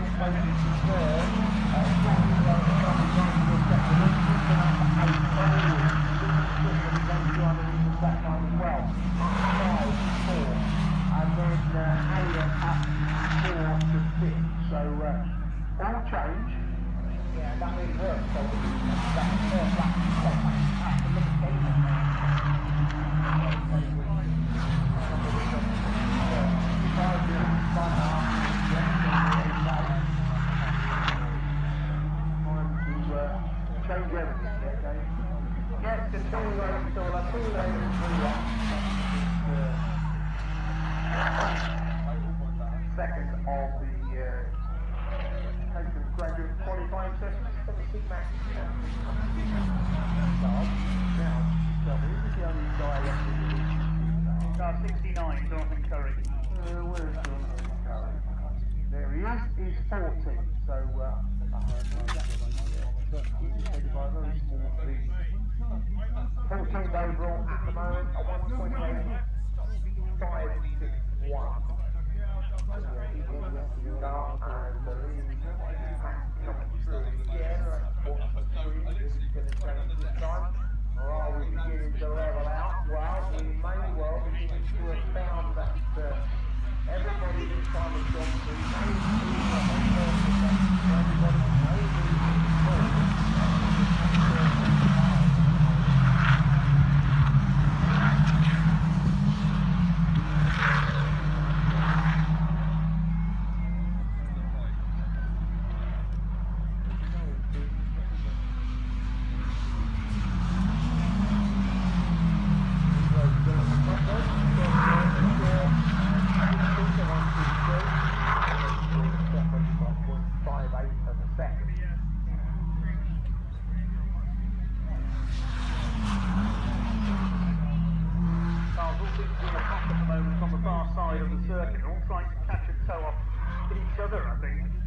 Second of the Caterham graduate qualifying sessions for the Sigmax. Now, tell me, who's the only guy left in the VCT? 69, Jonathan Curry. Where's Jonathan Curry? There he is. He's 14, so he's headed by a very small team. 14th overall at the moment, a 1.8561. Or are we beginning to level out? Well, we may well begin to have found that everybody this time has gone through on the far side of the circuit, all trying to catch and tow off each other, I think.